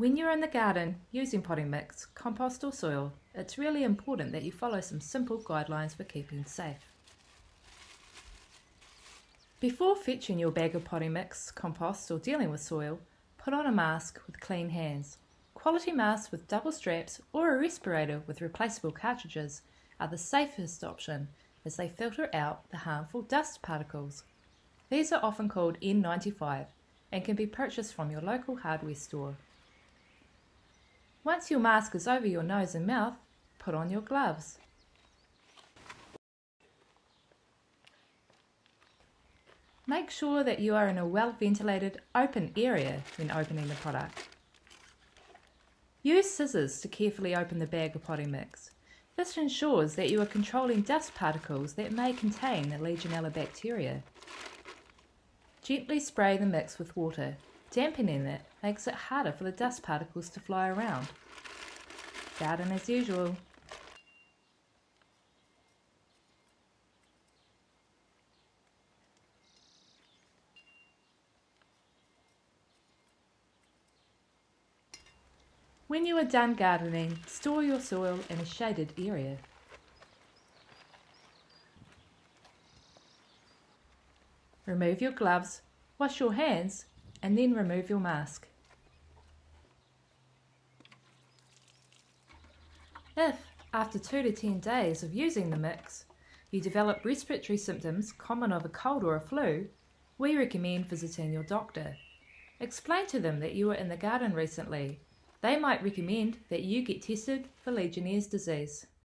When you're in the garden using potting mix, compost or soil, it's really important that you follow some simple guidelines for keeping safe. Before fetching your bag of potting mix, compost or dealing with soil, put on a mask with clean hands. Quality masks with double straps or a respirator with replaceable cartridges are the safest option as they filter out the harmful dust particles. These are often called N95 and can be purchased from your local hardware store. Once your mask is over your nose and mouth, put on your gloves. Make sure that you are in a well-ventilated, open area when opening the product. Use scissors to carefully open the bag of potting mix. This ensures that you are controlling dust particles that may contain the Legionella bacteria. Gently spray the mix with water. Dampening it makes it harder for the dust particles to fly around. Garden as usual. When you are done gardening, store your soil in a shaded area. Remove your gloves, wash your hands, and then remove your mask. If, after 2 to 10 days of using the mix, you develop respiratory symptoms common of a cold or a flu, we recommend visiting your doctor. Explain to them that you were in the garden recently. They might recommend that you get tested for Legionnaires disease.